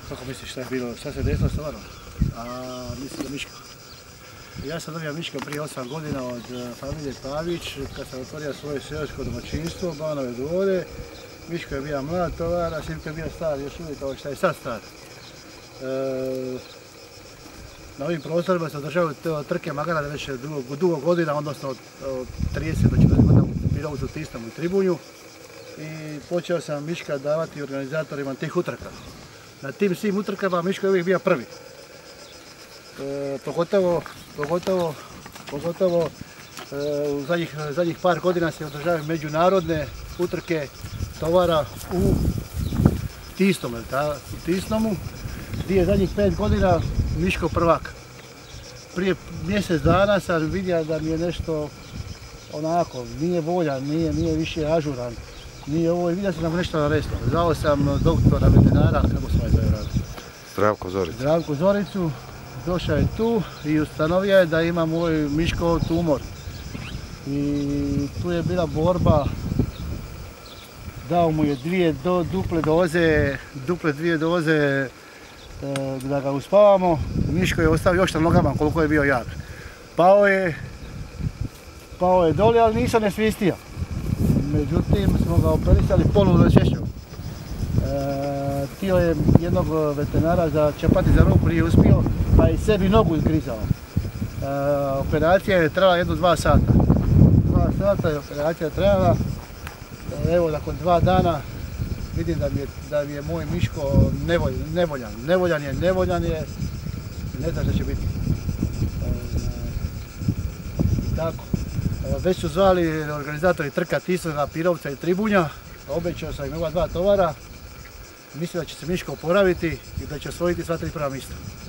Kako misliš šta je bilo, šta se desilo s tovarom? Mislim da Miško. Ja sam dobio Miška prije 8 godina od familije Pavić, kad sam otvorio svoje seosko domaćinstvo, Banove Dvore. Miško je bio mlad tovar, a Simko je bio star, još uvijek kao šta je sad star. Na ovim prostorima se održavaju trke magara već dugo godina, odnosno od 30 do 40 godina u Pirovcu, Tisnom i Tribunju. I počeo sam Miška davati organizatorima tih utrka. Na tim svim utrkama Miško je uvijek bio prvi. Pogotovo u zadnjih par godina se održavaju međunarodne utrke tovara u Tisnomu, gdje je zadnjih 5 godina Miško prvak. Prije mjesec dana sam vidio da mi je nešto onako, nije voljan, nije više ažuran. Nije ovo, vidio sam nam nešto naresno. Zvao sam doktora veterinara, kako se zove rad? Zdravko Zoricu. Došao je tu i ustanovio je da ima moj Miško tumor. I tu je bila borba, dao mu je duple dvije doze da ga uspavamo. Miško je ostao još na nogama koliko je bio jak. Pao je dolje, ali nisam ne svistio. Međutim, smo ga operisali polunoćešćom. Htio je jednog veterinara za čapati za ruku, nije uspio, pa je sebi nogu izgrizao. Operacija je trajala jedno 2 sata. 2 sata je operacija trajala. Evo, nakon 2 dana vidim da mi je moj Miško nevoljan. Nevoljan je, ne znam što će biti. Tako. Već su zvali organizatori trka Tisnoga, Pirovca i Tribunja. Obećao sam im ova 2 tovara. Mislim da će se Miško oporaviti i da će osvojiti sva 3 prva mjesta.